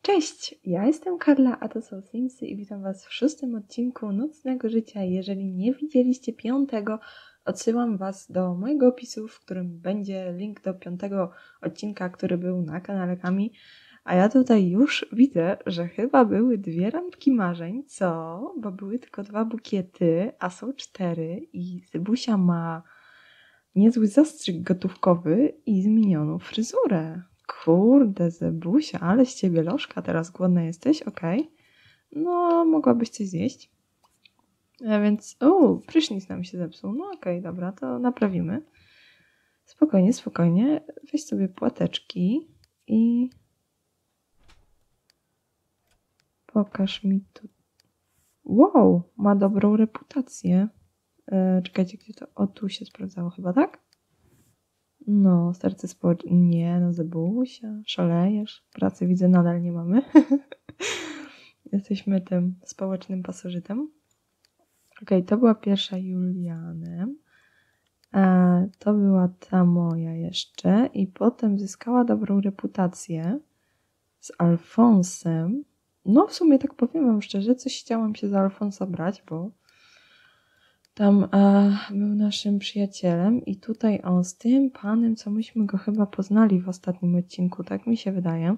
Cześć, ja jestem Karla, a to są Simsy i witam Was w 6. odcinku Nocnego Życia. Jeżeli nie widzieliście 5., odsyłam Was do mojego opisu, w którym będzie link do 5. odcinka, który był na kanale Kami. A ja tutaj już widzę, że chyba były 2 randki marzeń, bo były tylko 2 bukiety, a są 4 i Zybusia ma niezły zastrzyk gotówkowy i zmienioną fryzurę. Kurde, Zebusia, ale z ciebie lożka, teraz głodna jesteś? Okej. No, mogłabyś coś zjeść. A więc, prysznic nam się zepsuł. No okej, dobra, to naprawimy. Spokojnie, spokojnie. Weź sobie płateczki i pokaż mi tu. Wow, ma dobrą reputację. Czekajcie, gdzie to? O, tu się sprawdzało chyba, tak? No, serce społeczne. Nie, no Zebusia, szalejesz. Pracy widzę nadal nie mamy. Jesteśmy tym społecznym pasożytem. Okej, to była pierwsza Julianem. To była ta moja jeszcze. I potem zyskała dobrą reputację z Alfonsem. No w sumie tak powiem wam szczerze, coś chciałam się za Alfonsa brać, bo tam był naszym przyjacielem i tutaj on z tym panem, co myśmy go chyba poznali w ostatnim odcinku, tak mi się wydaje.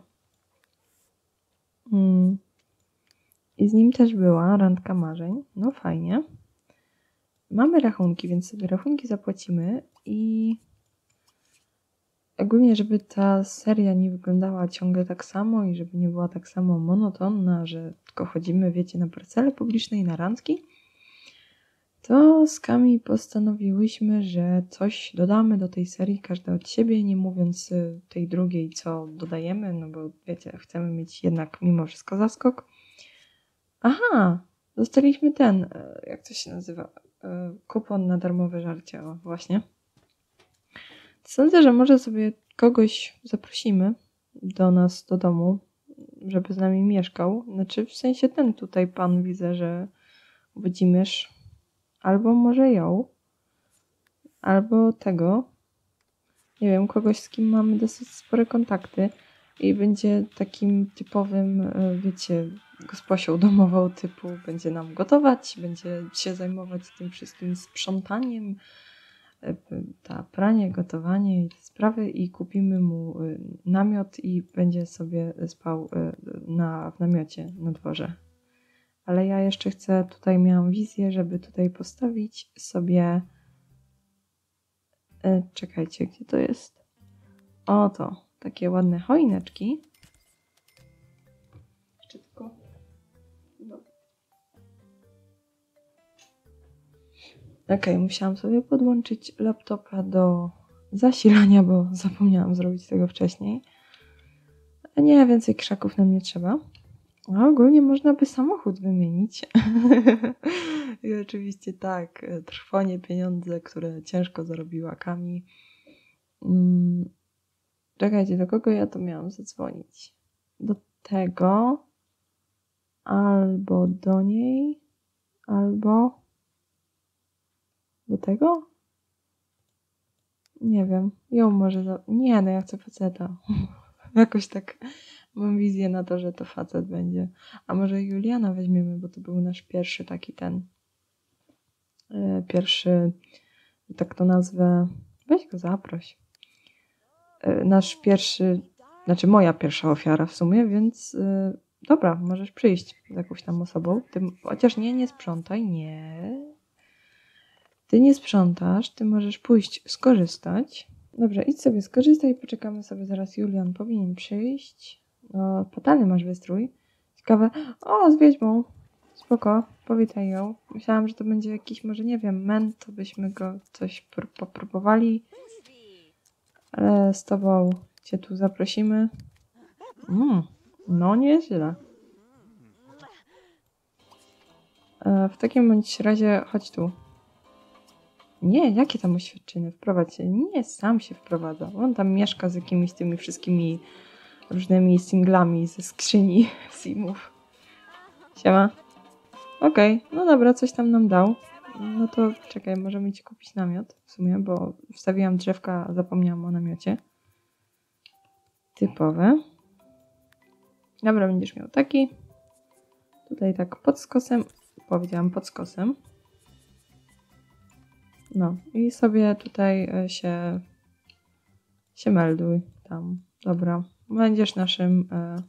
I z nim też była randka marzeń. No fajnie. Mamy rachunki, więc sobie rachunki zapłacimy i ogólnie, żeby ta seria nie wyglądała ciągle tak samo i żeby nie była tak samo monotonna, że tylko chodzimy, wiecie, na parcele publiczne i na randki, to z Kami postanowiłyśmy, że coś dodamy do tej serii, każda od siebie, nie mówiąc tej drugiej, co dodajemy, no bo wiecie, chcemy mieć jednak mimo wszystko zaskok. Aha, dostaliśmy ten, jak to się nazywa, kupon na darmowe żarcie, o właśnie. Sądzę, że może sobie kogoś zaprosimy do nas, do domu, żeby z nami mieszkał. Znaczy w sensie ten tutaj pan widzę, że Włodzimierz, albo może ją, albo tego, nie wiem, kogoś, z kim mamy dosyć spore kontakty i będzie takim typowym, wiecie, gosposią domową typu będzie nam gotować, będzie się zajmować tym wszystkim sprzątaniem, pranie, gotowanie i te sprawy i kupimy mu namiot i będzie sobie spał w namiocie na dworze. Ale ja jeszcze chcę, tutaj miałam wizję, żeby tutaj postawić sobie czekajcie, gdzie to jest? Oto, takie ładne choineczki. Jeszcze tylko... No. Okej, musiałam sobie podłączyć laptopa do zasilania, bo zapomniałam zrobić tego wcześniej. A nie, więcej krzaków nam nie trzeba. A ogólnie można by samochód wymienić. I oczywiście tak, trwonie pieniądze, które ciężko zarobiła Kami. Czekajcie, do kogo ja to miałam zadzwonić? Do tego, albo do niej, albo do tego? Nie wiem, ją może nie, no ja chcę faceta. Jakoś tak mam wizję na to, że to facet będzie. A może Juliana weźmiemy, bo to był nasz pierwszy taki pierwszy, tak to nazwę, weź go zaproś. Nasz pierwszy, znaczy moja pierwsza ofiara w sumie, więc dobra, możesz przyjść z jakąś tam osobą. Ty, chociaż nie sprzątaj, nie. Ty nie sprzątasz, ty możesz pójść skorzystać. Dobrze, idź sobie skorzystaj, poczekamy sobie, zaraz Julian powinien przyjść. No, fatalny masz wystrój. Ciekawe. O, z wiedźmą. Spoko, powitaj ją. Myślałam, że to będzie jakiś, może nie wiem, to byśmy go coś popróbowali. Ale z tobą cię tu zaprosimy. No nieźle. W takim bądź razie chodź tu. Nie, jakie tam oświadczyny? Wprowadź się. Nie, sam się wprowadza. On tam mieszka z jakimiś tymi wszystkimi różnymi singlami ze skrzyni simów. Siema. Okej, no dobra, coś tam nam dał. No to czekaj, możemy ci kupić namiot w sumie, bo wstawiłam drzewka, a zapomniałam o namiocie. Typowe. Dobra, będziesz miał taki. Tutaj tak pod skosem. Powiedziałam pod skosem. No i sobie tutaj się melduj tam. Dobra. Będziesz naszym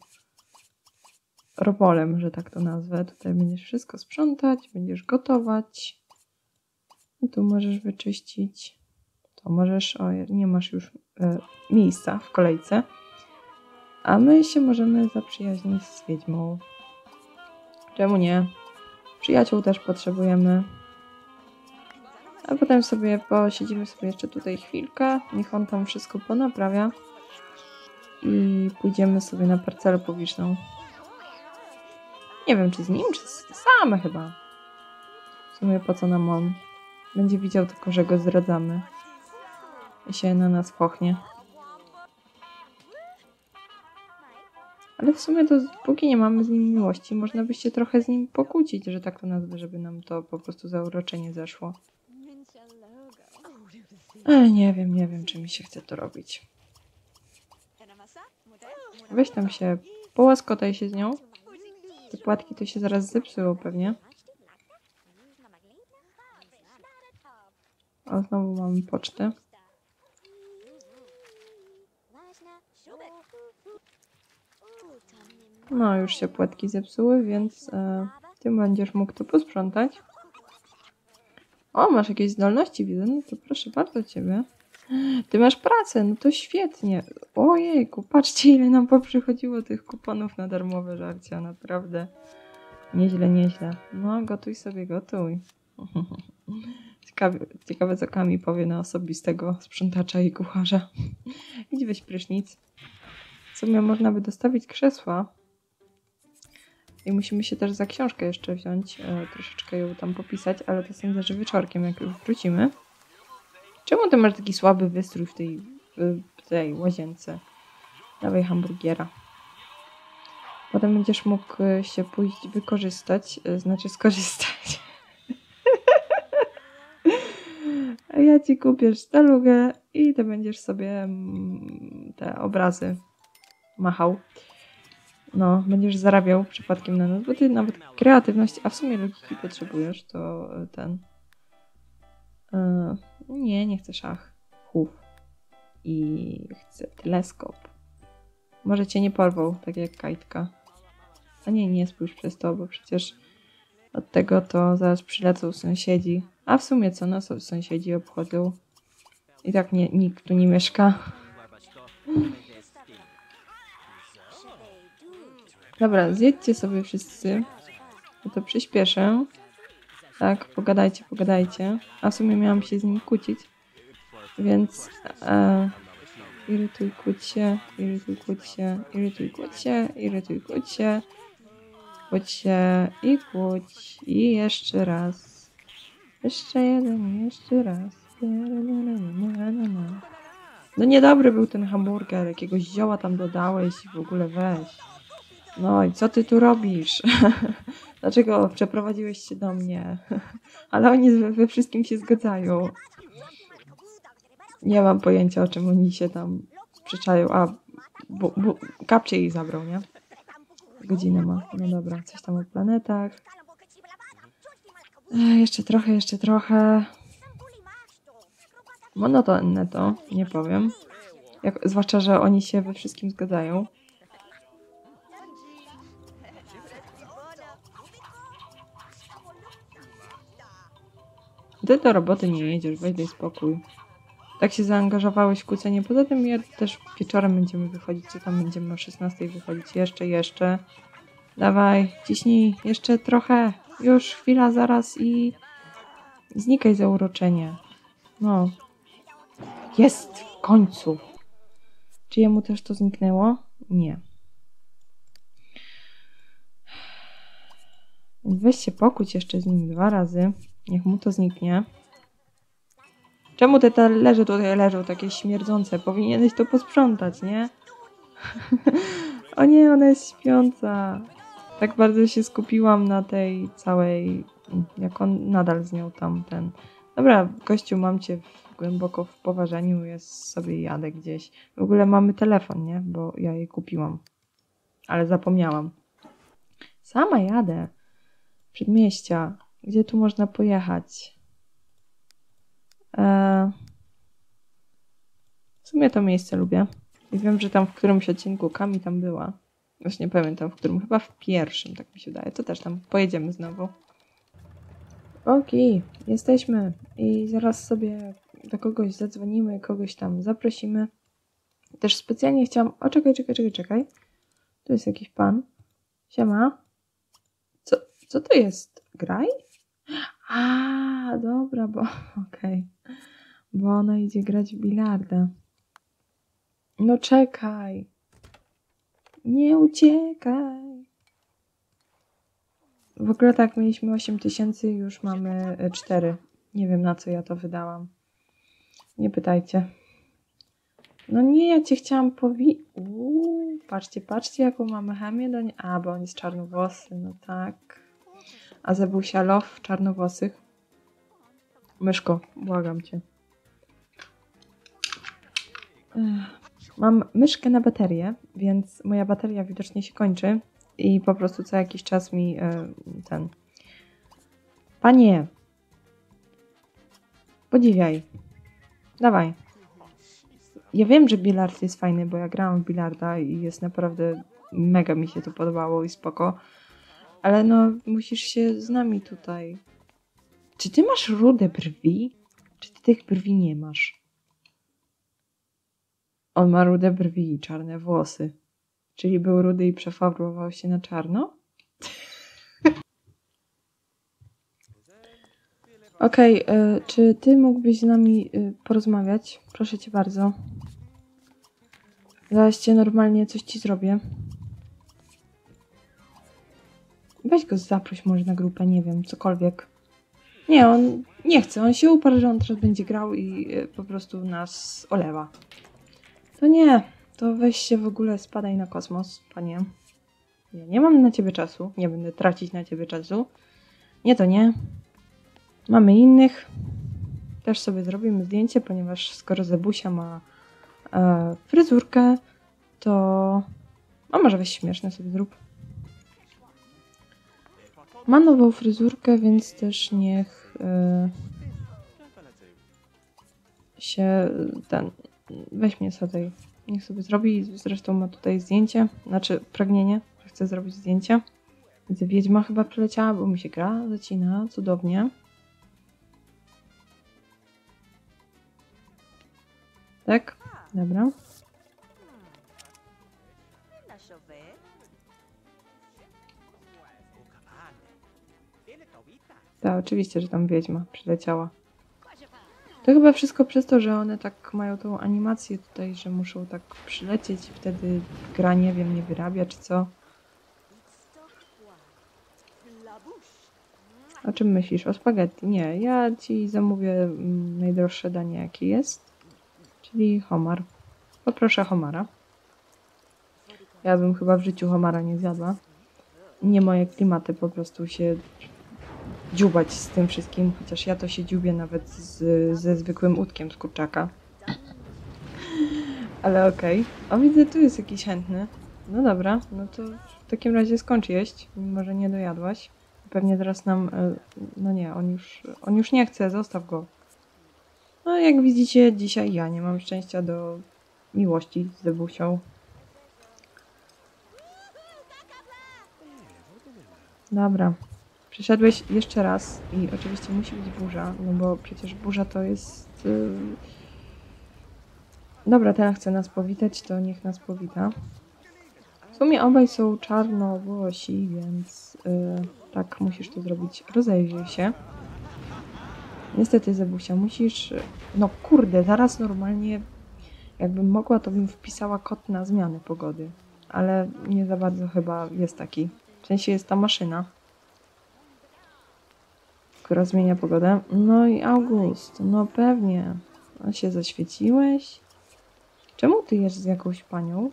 robolem, że tak to nazwę. Tutaj będziesz wszystko sprzątać, będziesz gotować. I tu możesz wyczyścić. To możesz, nie masz już miejsca w kolejce. A my się możemy zaprzyjaźnić z wiedźmą. Czemu nie? Przyjaciół też potrzebujemy. A potem sobie posiedzimy sobie jeszcze tutaj chwilkę. Niech on tam wszystko ponaprawia. I pójdziemy sobie na parcelę publiczną. Nie wiem, czy z nim, czy same chyba. W sumie po co nam on? Będzie widział tylko, że go zdradzamy. I się na nas pochnie. Ale w sumie to póki nie mamy z nim miłości, można by się trochę z nim pokłócić, że tak to nazwę, żeby nam to po prostu zauroczenie zeszło. Ale nie wiem, czy mi się chce to robić. Weź tam się, połaskotaj się z nią. Te płatki to się zaraz zepsują pewnie. O, znowu mamy pocztę. No, już się płatki zepsuły, więc ty będziesz mógł to posprzątać. O, masz jakieś zdolności, widzę. No to proszę bardzo ciebie. Ty masz pracę, no to świetnie. Ojejku, patrzcie, ile nam poprzychodziło tych kuponów na darmowe żarcia, naprawdę. Nieźle, nieźle. No, gotuj sobie, gotuj. Ciekawe, co Kami powie na osobistego sprzątacza i kucharza. Idź weź prysznic. W sumie można by dostawić krzesła. I musimy się też za książkę jeszcze wziąć, troszeczkę ją tam popisać, ale to sądzę, że wieczorkiem, jak już wrócimy. Czemu ty masz taki słaby wystrój w tej łazience? Dawaj hamburgiera. Potem będziesz mógł się pójść wykorzystać, znaczy skorzystać. A ja ci kupię sztalugę i ty będziesz sobie te obrazy machał. No, będziesz zarabiał przypadkiem na nas, bo ty nawet kreatywności, a w sumie logiki potrzebujesz, to ten... nie chcę szachów. I chcę teleskop. Może cię nie porwał, tak jak Kajtka. A nie spójrz przez to, bo przecież od tego to zaraz przylecą sąsiedzi. A w sumie co nas sąsiedzi obchodzą? I tak nikt tu nie mieszka. Dobra, zjedźcie sobie wszyscy. Ja to przyspieszę. Tak, pogadajcie. A w sumie miałam się z nim kłócić. Więc irytuj, kłóć się. I kłóć. I jeszcze raz. Jeszcze jeden, jeszcze raz. No niedobry był ten hamburger. Jakiegoś zioła tam dodałeś i w ogóle weź. No i co ty tu robisz? Dlaczego przeprowadziłeś się do mnie? Ale oni we wszystkim się zgadzają. Nie mam pojęcia, o czym oni się tam sprzeczają. A, kapcie jej zabrał, nie? Godzinę ma. No dobra, coś tam o planetach. Jeszcze trochę. Monotonne to, nie powiem. Zwłaszcza, że oni się we wszystkim zgadzają. Ty do roboty nie jedziesz, weź daj spokój. Tak się zaangażowałeś w kłócenie. Poza tym ja też wieczorem będziemy wychodzić, czy tam będziemy o 16 wychodzić. Jeszcze. Dawaj, ciśnij, jeszcze trochę. Już chwila, zaraz i znikaj zauroczenie. No. Jest, w końcu. Czy jemu też to zniknęło? Nie. Więc weź się pokłóć jeszcze z nim 2 razy. Niech mu to zniknie. Czemu te talerze tutaj leżą takie śmierdzące? Powinieneś to posprzątać, nie? O nie, ona jest śpiąca. Tak bardzo się skupiłam na tej całej... Jak on nadal z nią tamten... Dobra, gościu, mam cię głęboko w poważaniu, ja sobie jadę gdzieś. W ogóle mamy telefon, nie? Bo ja jej kupiłam. ale zapomniałam. Sama jadę. Przedmieścia. Gdzie tu można pojechać? W sumie to miejsce lubię. I wiem, że tam w którymś odcinku Kami tam była. Właśnie nie pamiętam w którym. Chyba w pierwszym, tak mi się wydaje. To też tam pojedziemy znowu. Okej, jesteśmy. I zaraz sobie do kogoś zadzwonimy, kogoś tam zaprosimy. Też specjalnie chciałam... O, czekaj. Tu jest jakiś pan. Siema. Co to jest? Graj? A, dobra, bo... Okej. Bo ona idzie grać w bilarda. No czekaj. Nie uciekaj. W ogóle tak, mieliśmy 8000, już mamy 4. Nie wiem, na co ja to wydałam. Nie pytajcie. No nie, ja cię chciałam patrzcie, jaką mamy chemię do niej. A, bo on jest czarnowłosy, no tak. A Zebusia love czarnowłosych. Myszko, błagam cię. Mam myszkę na baterię, więc moja bateria widocznie się kończy i po prostu co jakiś czas mi ten... Panie! Podziwiaj. Dawaj. Ja wiem, że bilard jest fajny, bo ja grałam w bilarda i jest naprawdę... Mega mi się to podobało i spoko. Ale no, musisz się z nami tutaj... Czy ty masz rude brwi? Czy ty tych brwi nie masz? On ma rude brwi i czarne włosy. Czyli był rudy i przefarbrował się na czarno? Okej, czy ty mógłbyś z nami porozmawiać? Proszę cię bardzo. Zaraz cię normalnie coś ci zrobię. Weź go zaproś może na grupę, nie wiem, cokolwiek. Nie, on nie chce, on się uparł, że on teraz będzie grał i po prostu nas olewa. To nie, to weź się w ogóle spadaj na kosmos, panie. Ja nie mam na ciebie czasu, nie będę tracić na ciebie czasu. Nie, to nie. Mamy innych. Też sobie zrobimy zdjęcie, ponieważ skoro Zebusia ma fryzurkę, to... A może weź śmieszne sobie zrób. Ma nową fryzurkę, więc też niech się ten... Weź mnie sobie, niech sobie zrobi. Zresztą ma tutaj zdjęcie, znaczy pragnienie, że chce zrobić zdjęcie. Widzę, wiedźma chyba przyleciała, bo mi się gra zacina, cudownie. Tak? Dobra. Tak, oczywiście, że tam wiedźma przyleciała. To chyba wszystko przez to, że one tak mają tą animację tutaj, że muszą tak przylecieć i wtedy gra, nie wiem, nie wyrabia czy co. O czym myślisz? O spaghetti? Nie, ja ci zamówię najdroższe danie jakie jest, czyli homar. Poproszę homara. Ja bym chyba w życiu homara nie zjadła. Nie moje klimaty po prostu się dziubać z tym wszystkim, chociaż ja to się dziubię nawet ze zwykłym udkiem z kurczaka. Ale okej. O, widzę, tu jest jakiś chętny. No dobra, no to w takim razie skończ jeść, mimo że nie dojadłaś. Pewnie teraz nam... No nie, on już nie chce, zostaw go. No jak widzicie, dzisiaj ja nie mam szczęścia do miłości z Zebusią. Dobra. Przyszedłeś jeszcze raz i oczywiście musi być burza, no bo przecież burza to jest... Dobra, teraz chce nas powitać, to niech nas powita. W sumie obaj są czarnowłosi, więc tak musisz to zrobić. Rozejrzyj się. Niestety, Zebusia, musisz... No kurde, zaraz normalnie jakbym mogła, to bym wpisała kod na zmianę pogody. Ale nie za bardzo chyba jest taki. W sensie jest ta maszyna, która zmienia pogodę. No i August, no pewnie. A się zaświeciłeś? Czemu ty jesz z jakąś panią?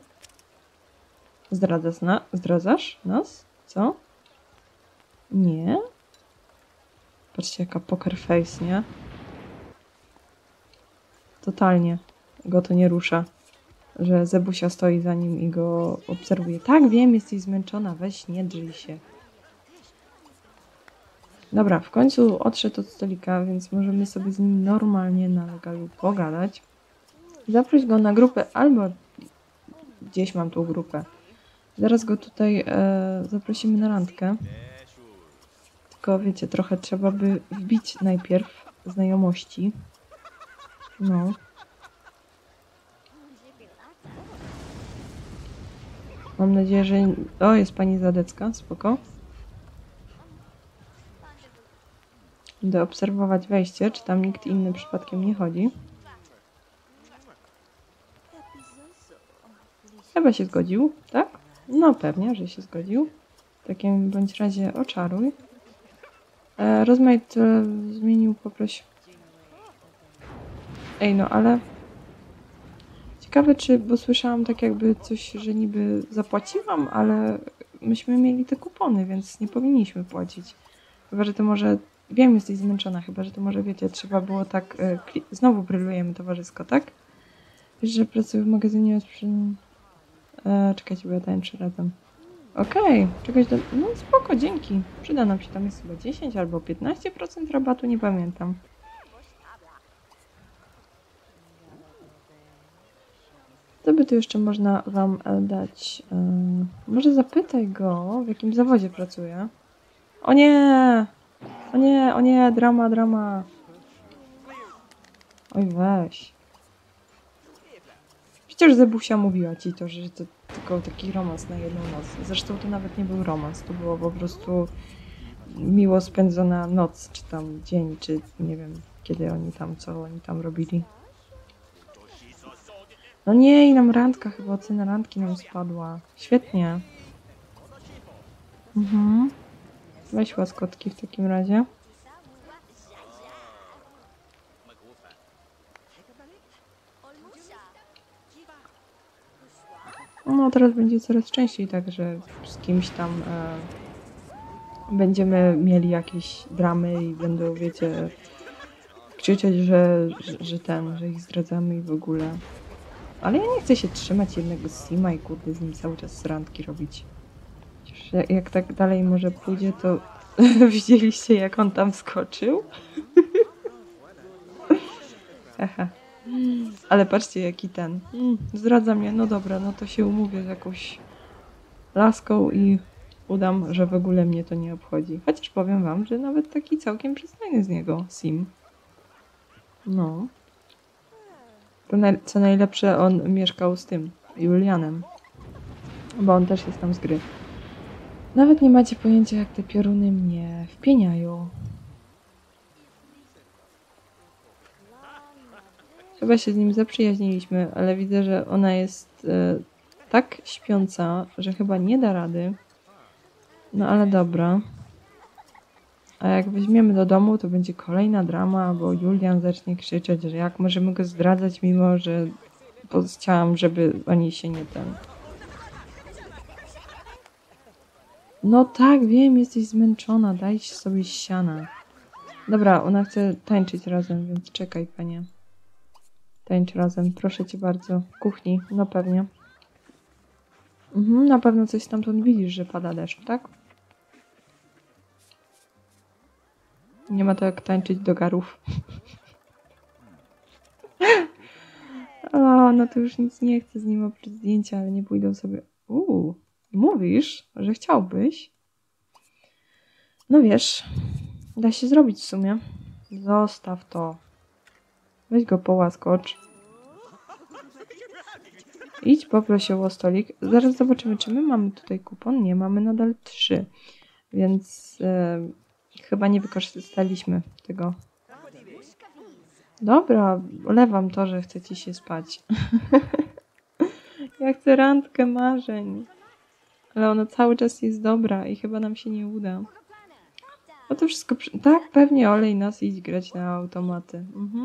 Zdradzasz nas? Co? Nie? Patrzcie, jaka poker face, nie? Totalnie go to nie rusza. że Zebusia stoi za nim i go obserwuje. Tak, wiem, jesteś zmęczona, weź, nie drzyj się. Dobra, w końcu odszedł od stolika, więc możemy sobie z nim normalnie na legalu pogadać. Zaproś go na grupę albo gdzieś mam tą grupę. Zaraz go tutaj zaprosimy na randkę. Tylko wiecie, trochę trzeba by wbić najpierw znajomości. No. Mam nadzieję, że... O, jest pani Zadecka, spoko. Będę obserwować wejście, czy tam nikt inny przypadkiem nie chodzi. Chyba się zgodził, tak? No pewnie, że się zgodził. W takim bądź razie oczaruj. Rozmaite zmienił, poproś. Ej, no ale... Ciekawe czy, bo słyszałam tak jakby coś, że niby zapłaciłam, ale myśmy mieli te kupony, więc nie powinniśmy płacić. Chyba, że to może... Wiem, jesteś zmęczona, chyba, że to może, wiecie, trzeba było tak... Znowu brylujemy towarzysko, tak? Wiesz, że pracuję w magazynie czekajcie, bo ja tańczę razem. Okej, czegoś do... No spoko, dzięki. Przyda nam się, tam jest chyba 10 albo 15% rabatu, nie pamiętam. Co by tu jeszcze można wam dać? Może zapytaj go, w jakim zawodzie pracuje. O nie! O nie, o nie, drama, drama. Oj, weź. Przecież Zebusia mówiła ci to, że to tylko taki romans na jedną noc. Zresztą to nawet nie był romans, to było po prostu miło spędzona noc, czy tam dzień, czy nie wiem, kiedy oni tam, co oni tam robili. No nie, i nam randka, chyba ocena randki nam spadła. Świetnie. Weź łaskotki w takim razie. No teraz będzie coraz częściej tak, że z kimś tam będziemy mieli jakieś dramy i będą, wiecie, krzyczeć, że ich zdradzamy i w ogóle. Ale ja nie chcę się trzymać jednego Sima i kurde z nim cały czas randki robić. Jak tak dalej może pójdzie, to widzieliście jak on tam skoczył? Haha. Ale patrzcie jaki ten. Zdradza mnie, no dobra, no to się umówię z jakąś laską i udam, że w ogóle mnie to nie obchodzi. Chociaż powiem wam, że nawet taki całkiem przystojny z niego Sim. No. Co najlepsze, on mieszkał z tym, Julianem. Bo on też jest tam z gry. Nawet nie macie pojęcia, jak te pioruny mnie wpieniają. Chyba się z nim zaprzyjaźniliśmy, ale widzę, że ona jest tak śpiąca, że chyba nie da rady. No ale dobra. A jak weźmiemy do domu, to będzie kolejna drama, bo Julian zacznie krzyczeć, że jak możemy go zdradzać, mimo że chciałam, żeby oni się nie ten... No tak, wiem, jesteś zmęczona, daj sobie siana. Dobra, ona chce tańczyć razem, więc czekaj, panie. Tańcz razem, proszę cię bardzo. W kuchni, no pewnie. Na pewno coś stamtąd widzisz, że pada deszcz, tak? Nie ma to jak tańczyć do garów. O, no to już nic nie chcę z nim oprócz zdjęcia, ale nie pójdą sobie... Mówisz, że chciałbyś? No wiesz, da się zrobić w sumie. Zostaw to. Weź go połaskocz. Idź, poproś o stolik. Zaraz zobaczymy, czy my mamy tutaj kupon. Nie, mamy nadal 3. Więc chyba nie wykorzystaliśmy tego. Dobra, olewam to, że chcecie się spać. Ja chcę randkę marzeń. Ale ona cały czas jest dobra i chyba nam się nie uda. No to wszystko... Tak, pewnie olej nas, idź grać na automaty.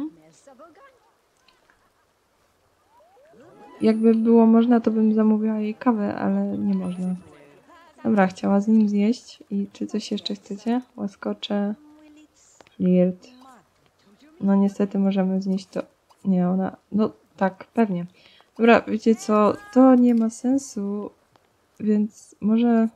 Jakby było można, to bym zamówiła jej kawę, ale nie można. Dobra, chciała z nim zjeść. I czy coś jeszcze chcecie? Łaskocze, flirt. No niestety możemy znieść to... Nie, ona... No tak, pewnie. Dobra, wiecie co? To nie ma sensu, więc może...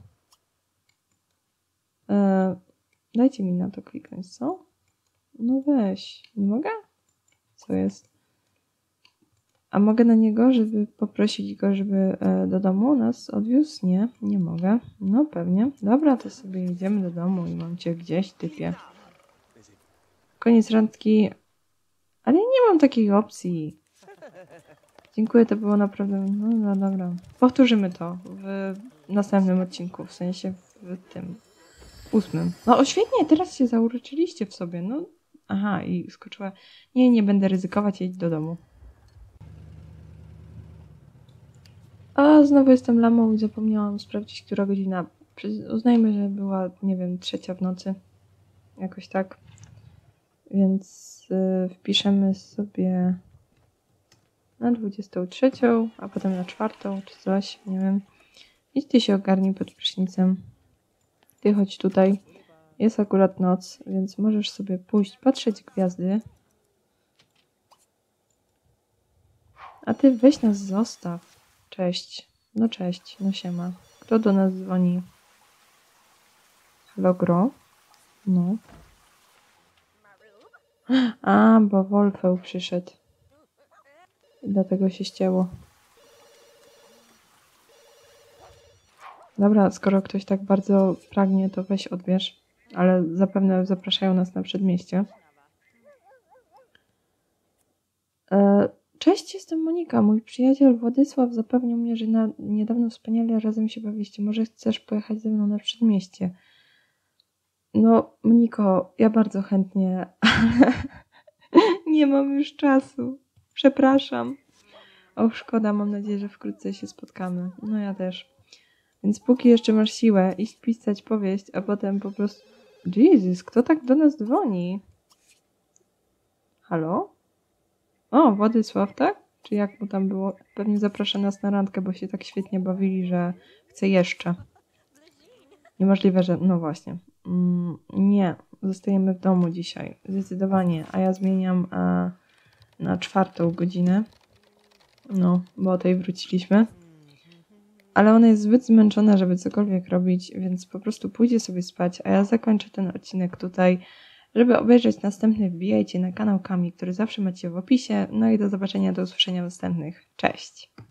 dajcie mi na to kliknąć, co? No weź. Nie mogę? Co jest? A mogę na niego, żeby poprosić go, żeby do domu nas odwiózł? Nie, nie mogę. No pewnie. Dobra, to sobie jedziemy do domu i mam cię gdzieś, typie. Koniec randki. Ale ja nie mam takiej opcji. Dziękuję, to było naprawdę... No dobra. Powtórzymy to w następnym odcinku, w sensie w tym 8. No o świetnie, teraz się zauroczyliście w sobie. No, aha, i skoczyła. Nie będę ryzykować, jedź do domu. A znowu jestem lamą i zapomniałam sprawdzić, która godzina. Uznajmy, że była, nie wiem, 3 w nocy. Jakoś tak. Więc wpiszemy sobie na 23, a potem na 4 czy coś, nie wiem. Idź ty się ogarnij pod prysznicem. Ty chodź tutaj. Jest akurat noc, więc możesz sobie pójść patrzeć gwiazdy. A ty weź nas zostaw. Cześć. No cześć, no siema. Kto do nas dzwoni? Halo, Gro? No. A, bo Wolfeł przyszedł. I dlatego się ścięło. Dobra, skoro ktoś tak bardzo pragnie, to weź odbierz. Ale zapewne zapraszają nas na przedmieście. Cześć, jestem Monika. Mój przyjaciel Władysław zapewnił mnie, że niedawno wspaniale razem się bawiliście. Może chcesz pojechać ze mną na przedmieście? No, Moniko, ja bardzo chętnie, ale nie mam już czasu. Przepraszam. Och, szkoda, mam nadzieję, że wkrótce się spotkamy. No ja też. Więc póki jeszcze masz siłę, iść pisać powieść, a potem po prostu... Jezus, kto tak do nas dzwoni? Halo? O, Władysław, tak? Czy jak mu tam było? Pewnie zaprasza nas na randkę, bo się tak świetnie bawili, że chce jeszcze. Niemożliwe, że... No właśnie. Nie, zostajemy w domu dzisiaj. Zdecydowanie. A ja zmieniam na 4 godzinę. No, bo o tej wróciliśmy. Ale ona jest zbyt zmęczona, żeby cokolwiek robić, więc po prostu pójdzie sobie spać, a ja zakończę ten odcinek tutaj. Żeby obejrzeć następny, wbijajcie na kanał Kami, który zawsze macie w opisie. No i do zobaczenia, do usłyszenia w następnych. Cześć!